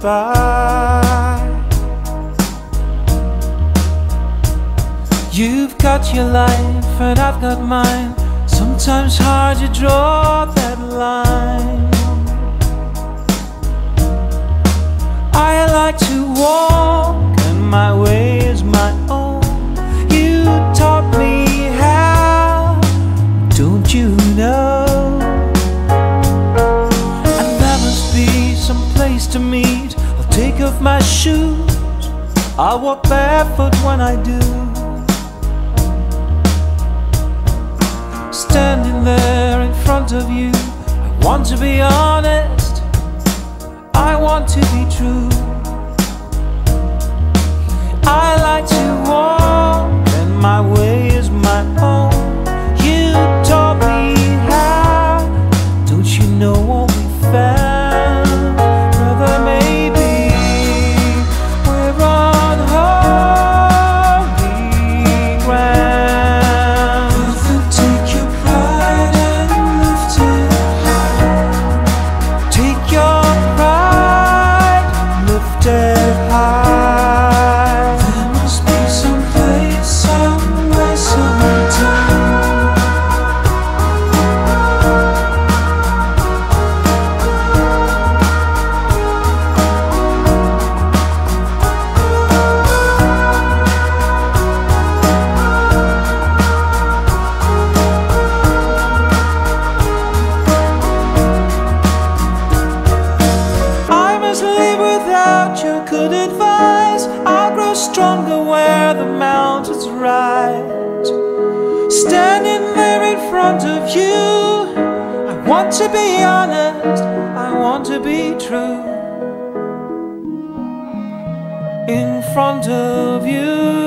by. You've got your life and I've got mine. Sometimes hard to draw that line. I like to walk and my way is my own. You taught me how, don't you know? And there must be some place to meet. I'll take off my shoes, I'll walk barefoot when I do. Standing there in front of you, I want to be honest, I want to be true. I like to walk and my way is my own. You taught me how, don't you know what we found? Brother, maybe we're on holy ground. Brother, take your pride and lift it high. Take your pride and lift it high. Good advice, I'll grow stronger where the mountains rise. Standing there in front of you, I want to be honest, I want to be true. In front of you.